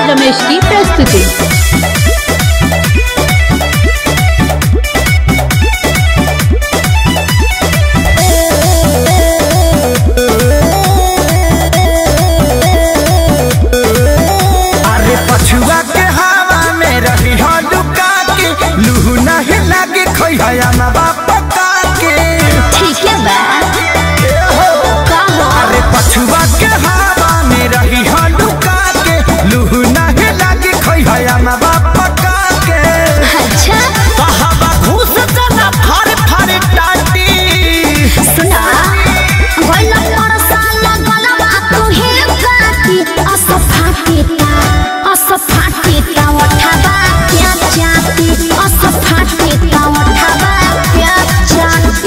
रमेश की प्रस्तुति। पछुआ के हवा में रही हो लुका के लूह नहीं लगे खोया ना पका के ठीक है बा अरे पछुआ के हवा में रही हो लुका के लूह नहीं लगे खोया ना पका के अच्छा हवा घुस जाना फार फार टाटी सुना गोइला परसा लगलवा तू हे काटी असफाटी असफाटी का उठावा क्या जाती असफाटी का उठावा क्या जाती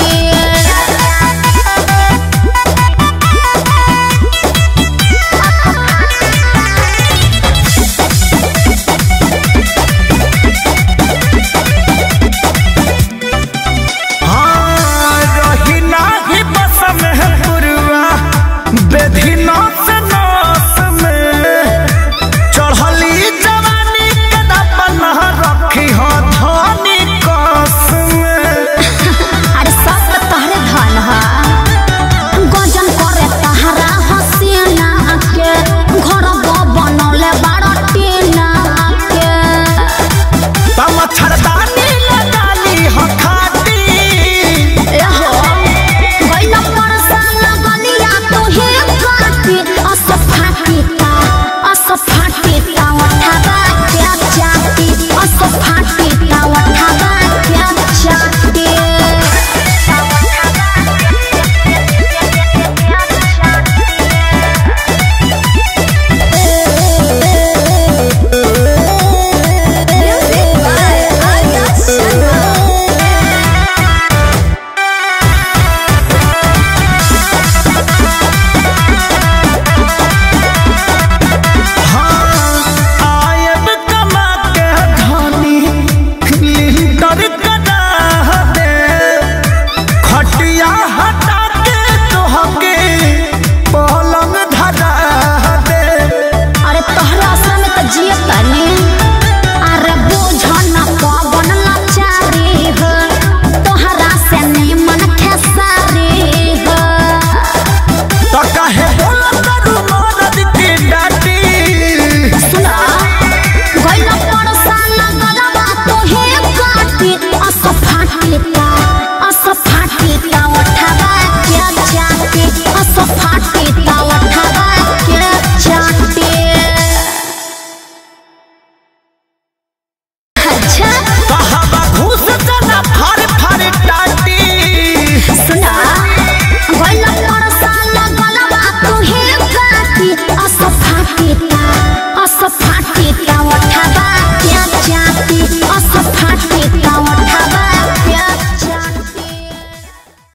असफाटी